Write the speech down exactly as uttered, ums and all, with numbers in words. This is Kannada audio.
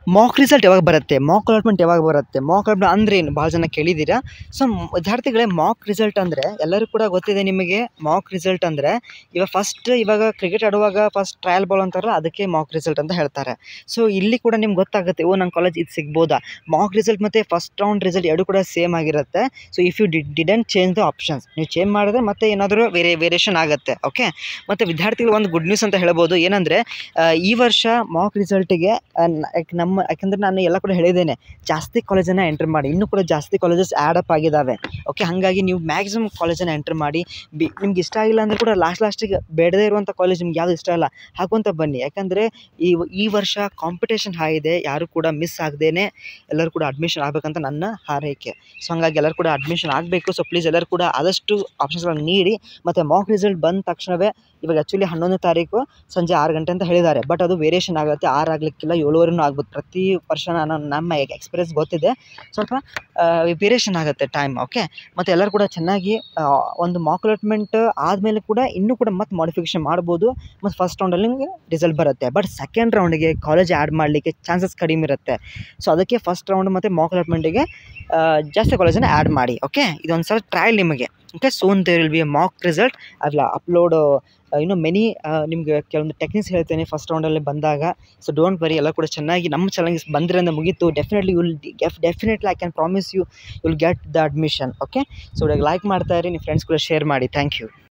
ಮಾಕ್ ರಿಸಲ್ಟ್ ಯಾವಾಗ ಬರುತ್ತೆ, ಮಾಕ್ ಅಲಾಟ್ಮೆಂಟ್ ಯಾವಾಗ ಬರುತ್ತೆ, ಮಾಕ್ ಅಲಾಟ್ಮೆಂಟ್ ಅಂದರೆ ಏನು ಭಾಳ ಜನ ಕೇಳಿದ್ದೀರಾ. ಸೊ ವಿದ್ಯಾರ್ಥಿಗಳೇ, ಮಾಕ್ ರಿಸಲ್ಟ್ ಅಂದರೆ ಎಲ್ಲರಿಗೂ ಕೂಡ ಗೊತ್ತಿದೆ ನಿಮಗೆ. ಮಾಕ್ ರಿಸಲ್ಟ್ ಅಂದರೆ ಇವಾಗ ಫಸ್ಟ್ ಇವಾಗ ಕ್ರಿಕೆಟ್ ಆಡುವಾಗ ಫಸ್ಟ್ ಟ್ರಯಲ್ ಬಾಲ್ ಅಂತಾರಲ್ಲ, ಅದಕ್ಕೆ ಮಾಕ್ ರಿಸಲ್ಟ್ ಅಂತ ಹೇಳ್ತಾರೆ. ಸೊ ಇಲ್ಲಿ ಕೂಡ ನಿಮ್ಗೆ ಗೊತ್ತಾಗುತ್ತೆ, ಓ ನನ್ನ ಕಾಲೇಜ್ ಇದು ಸಿಗ್ಬೋದಾ. ಮಾಕ್ ರಿಸಲ್ಟ್ ಮತ್ತು ಫಸ್ಟ್ ರೌಂಡ್ ರಿಸಲ್ಟ್ ಎರಡು ಕೂಡ ಸೇಮ್ ಆಗಿರುತ್ತೆ. ಸೊ ಇಫ್ ಯು ಡಿ ಡಿಡೆಂಟ್ ಚೇಂಜ್ ದ ಆಪ್ಷನ್ಸ್, ನೀವು ಚೇಂಜ್ ಮಾಡಿದ್ರೆ ಮತ್ತೆ ಏನಾದರೂ ವೇರಿಯೇ ವೇರಿಯೇಷನ್ ಆಗುತ್ತೆ. ಓಕೆ, ಮತ್ತು ವಿದ್ಯಾರ್ಥಿಗಳು ಒಂದು ಗುಡ್ ನ್ಯೂಸ್ ಅಂತ ಹೇಳ್ಬೋದು. ಏನಂದರೆ ಈ ವರ್ಷ ಮಾಕ್ ರಿಸಲ್ಟಿಗೆ ನಮ್ಮ ಯಾಕಂದರೆ ನಾನು ಎಲ್ಲ ಕೂಡ ಹೇಳಿದ್ದೇನೆ, ಜಾಸ್ತಿ ಕಾಲೇಜನ್ನು ಎಂಟರ್ ಮಾಡಿ, ಇನ್ನೂ ಕೂಡ ಜಾಸ್ತಿ ಕಾಲೇಜಸ್ ಆ್ಯಡ್ ಅಪ್ ಆಗಿದ್ದಾವೆ. ಓಕೆ, ಹಾಗಾಗಿ ನೀವು ಮ್ಯಾಕ್ಸಿಮಮ್ ಕಾಲೇಜನ್ನು ಎಂಟರ್ ಮಾಡಿ. ಬಿ ನಿಮ್ಗೆ ಇಷ್ಟ ಆಗಿಲ್ಲ ಅಂದರೆ ಕೂಡ ಲಾಸ್ಟ್ ಲಾಸ್ಟಿಗೆ ಬೇಡದೇ ಇರುವಂಥ ಕಾಲೇಜ್ ನಿಮ್ಗೆ ಯಾವುದು ಇಷ್ಟ ಇಲ್ಲ ಹಾಕುವಂತ ಬನ್ನಿ. ಯಾಕಂದರೆ ಈ ಈ ವರ್ಷ ಕಾಂಪಿಟೇಷನ್ ಹೈ ಇದೆ, ಯಾರು ಕೂಡ ಮಿಸ್ ಆಗದೇನೆ ಎಲ್ಲರೂ ಕೂಡ ಅಡ್ಮಿಷನ್ ಆಗಬೇಕಂತ ನನ್ನ ಹಾರೈಕೆ. ಸೊ ಹಾಗಾಗಿ ಎಲ್ಲರೂ ಕೂಡ ಅಡ್ಮಿಷನ್ ಆಗಬೇಕು. ಸೊ ಪ್ಲೀಸ್ ಎಲ್ಲರೂ ಕೂಡ ಆದಷ್ಟು ಆಪ್ಷನ್ಸ್ಗಳನ್ನು ನೀಡಿ. ಮತ್ತು ಮಾಕ್ ರಿಸಲ್ಟ್ ಬಂದ ತಕ್ಷಣವೇ, ಇವಾಗ ಆ್ಯಕ್ಚುಲಿ ಹನ್ನೊಂದನೇ ತಾರೀಕು ಸಂಜೆ ಆರು ಗಂಟೆ ಅಂತ ಹೇಳಿದ್ದಾರೆ, ಬಟ್ ಅದು ವೇರಿಯೇಷನ್ ಆಗುತ್ತೆ. ಆರು ಆಗಲಿಕ್ಕಿಲ್ಲ, ಏಳುವರೆನೂ ಆಗ್ಬೋದು. ಪ್ರತಿ ವರ್ಷ ನಾನು ನಮ್ಮ ಎಕ್ಸ್ಪೀರಿಯನ್ಸ್ ಗೊತ್ತಿದೆ, ಸ್ವಲ್ಪ ವೇರಿಯೇಷನ್ ಆಗುತ್ತೆ ಟೈಮ್. ಓಕೆ, ಮತ್ತು ಎಲ್ಲರೂ ಕೂಡ ಚೆನ್ನಾಗಿ ಒಂದು ಮಾಕ್ ಅಲಾಟ್ಮೆಂಟ್ ಆದಮೇಲೆ ಕೂಡ ಇನ್ನೂ ಕೂಡ ಮತ್ತೆ ಮಾಡಿಫಿಕೇಷನ್ ಮಾಡ್ಬೋದು. ಮತ್ತು ಫಸ್ಟ್ ರೌಂಡಲ್ಲಿ ನಿಮಗೆ ರಿಸಲ್ಟ್ ಬರುತ್ತೆ, ಬಟ್ ಸೆಕೆಂಡ್ ರೌಂಡಿಗೆ ಕಾಲೇಜ್ ಆ್ಯಡ್ ಮಾಡಲಿಕ್ಕೆ ಚಾನ್ಸಸ್ ಕಡಿಮೆ ಇರುತ್ತೆ. ಸೊ ಅದಕ್ಕೆ ಫಸ್ಟ್ ರೌಂಡ್ ಮತ್ತು ಮಾಕ್ ಅಲಾಟ್ಮೆಂಟಿಗೆ ಜಾಸ್ತಿ ಕಾಲೇಜನ್ನು ಆ್ಯಡ್ ಮಾಡಿ. ಓಕೆ, ಇದೊಂದು ಸಲ ಟ್ರಯಲ್ ನಿಮಗೆ. Okay, soon there will be a mock result. ಅಲ್ಲ ಅಪ್ಲೋಡ್ ಇನ್ನೂ ಮೆನಿ ನಿಮಗೆ ಕೆಲವೊಂದು ಟೆಕ್ನಿಕ್ಸ್ ಹೇಳ್ತೇನೆ ಫಸ್ಟ್ ರೌಂಡಲ್ಲಿ ಬಂದಾಗ. ಸೊ ಡೋಂಟ್ ವರಿ, ಎಲ್ಲ ಕೂಡ ಚೆನ್ನಾಗಿ ನಮ್ಮ ಚಾಲೆಂಜಸ್ ಬಂದಿರೋದ್ರಿಂದ ಮುಗೀತು. Definitely will definitely I can promise you will get the admission. Okay, so ಇವಾಗ ಲೈಕ್ ಮಾಡ್ತಾ ಇರಿ, ನಿಮ್ಮ ಫ್ರೆಂಡ್ಸ್ ಕೂಡ ಶೇರ್ ಮಾಡಿ. Thank you.